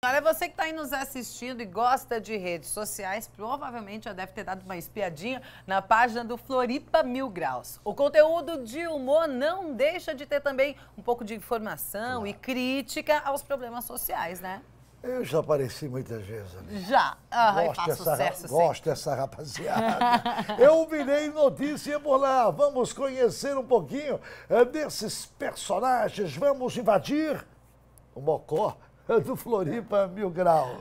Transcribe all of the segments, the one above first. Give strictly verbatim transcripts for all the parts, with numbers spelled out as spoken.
Olha, você que está aí nos assistindo e gosta de redes sociais, provavelmente já deve ter dado uma espiadinha na página do Floripa Mil Graus. O conteúdo de humor não deixa de ter também um pouco de informação claro. E crítica aos problemas sociais, né? Eu já apareci muitas vezes. Né? Já. Ah, gosto faz dessa, sucesso, gosto dessa rapaziada. Eu virei notícia por lá. Vamos conhecer um pouquinho desses personagens. Vamos invadir o Mocó do Floripa Mil Grau.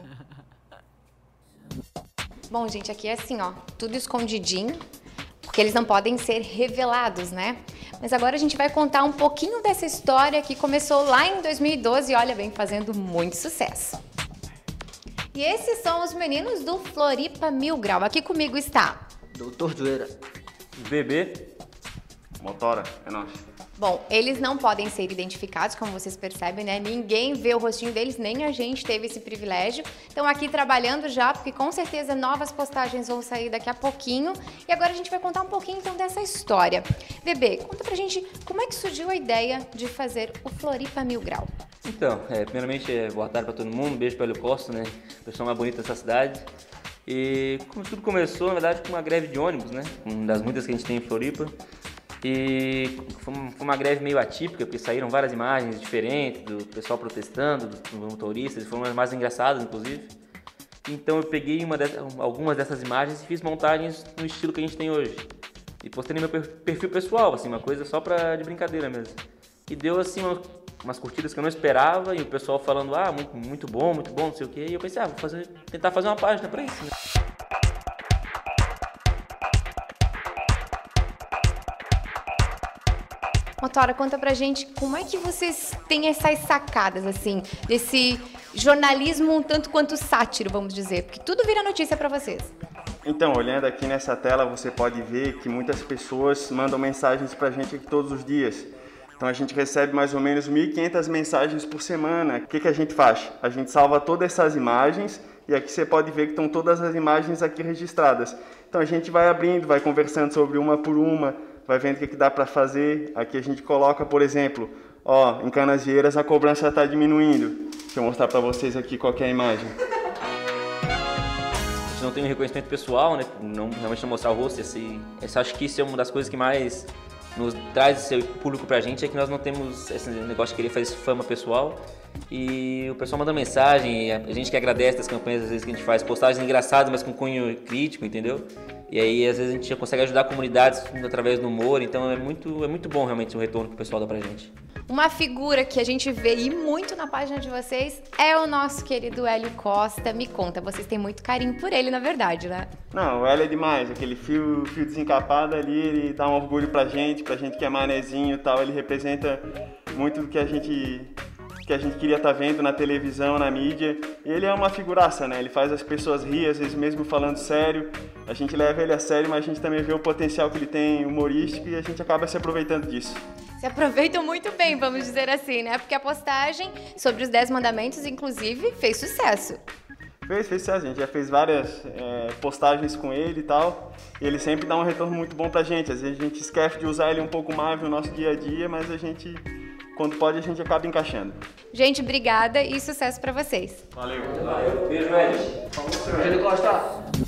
Bom, gente, aqui é assim, ó, tudo escondidinho, porque eles não podem ser revelados, né? Mas agora a gente vai contar um pouquinho dessa história que começou lá em dois mil e doze e, olha, vem fazendo muito sucesso. E esses são os meninos do Floripa Mil Grau. Aqui comigo está... Doutor Joeira. Bebê. Motora, é nóis. Bom, eles não podem ser identificados, como vocês percebem, né? Ninguém vê o rostinho deles, nem a gente teve esse privilégio. Estão aqui trabalhando já, porque com certeza novas postagens vão sair daqui a pouquinho. E agora a gente vai contar um pouquinho, então, dessa história. Bebê, conta pra gente como é que surgiu a ideia de fazer o Floripa Mil Grau. Então, é, primeiramente, é, boa tarde pra todo mundo, um beijo pra Hélio Costa, né? Pessoa mais bonita dessa cidade. E como tudo começou, na verdade, com uma greve de ônibus, né? Uma das muitas que a gente tem em Floripa. E foi uma greve meio atípica, porque saíram várias imagens diferentes do pessoal protestando, dos motoristas, e foram as mais engraçadas, inclusive. Então eu peguei uma dessas, algumas dessas imagens e fiz montagens no estilo que a gente tem hoje. E postei no meu perfil pessoal, assim, uma coisa só pra, de brincadeira mesmo. E deu, assim, umas, umas curtidas que eu não esperava, e o pessoal falando, ah, muito, muito bom, muito bom, não sei o quê. E eu pensei, ah, vou fazer, tentar fazer uma página pra isso, né? Motora, conta pra gente como é que vocês têm essas sacadas, assim, desse jornalismo um tanto quanto sátiro, vamos dizer, porque tudo vira notícia pra vocês. Então, olhando aqui nessa tela, você pode ver que muitas pessoas mandam mensagens pra gente aqui todos os dias. Então a gente recebe mais ou menos mil e quinhentas mensagens por semana. O que que a gente faz? A gente salva todas essas imagens e aqui você pode ver que estão todas as imagens aqui registradas. Então a gente vai abrindo, vai conversando sobre uma por uma, vai vendo o que, que dá para fazer. Aqui a gente coloca, por exemplo, ó, em Canasvieiras a cobrança está diminuindo. Deixa eu mostrar para vocês aqui qual que é a imagem. A gente não tem um reconhecimento pessoal, né? Não realmente não mostrar o rosto. Esse, esse, acho que isso é uma das coisas que mais nos traz esse público pra gente, é que nós não temos esse negócio de querer fazer fama pessoal. E o pessoal manda mensagem, a gente que agradece das campanhas às vezes que a gente faz, postagens engraçadas, mas com cunho crítico, entendeu? E aí às vezes a gente consegue ajudar comunidades através do humor, então é muito, é muito bom realmente o retorno que o pessoal dá pra gente. Uma figura que a gente vê e muito na página de vocês é o nosso querido Hélio Costa. Me conta, vocês têm muito carinho por ele, na verdade, né? Não, o Hélio é demais, aquele fio, fio desencapado ali, ele dá um orgulho pra gente, pra gente que é manezinho e tal, ele representa muito do que a gente... que a gente queria estar vendo na televisão, na mídia. E ele é uma figuraça, né? Ele faz as pessoas rir, às vezes mesmo falando sério. A gente leva ele a sério, mas a gente também vê o potencial que ele tem humorístico e a gente acaba se aproveitando disso. Se aproveitam muito bem, vamos dizer assim, né? Porque a postagem sobre os dez mandamentos, inclusive, fez sucesso. Fez, fez sucesso. A gente já fez várias é, postagens com ele e tal. E ele sempre dá um retorno muito bom pra gente. Às vezes a gente esquece de usar ele um pouco mais no nosso dia a dia, mas a gente... quando pode, a gente acaba encaixando. Gente, obrigada e sucesso pra vocês. Valeu. Valeu. Beijo, Ed. Ele gosta.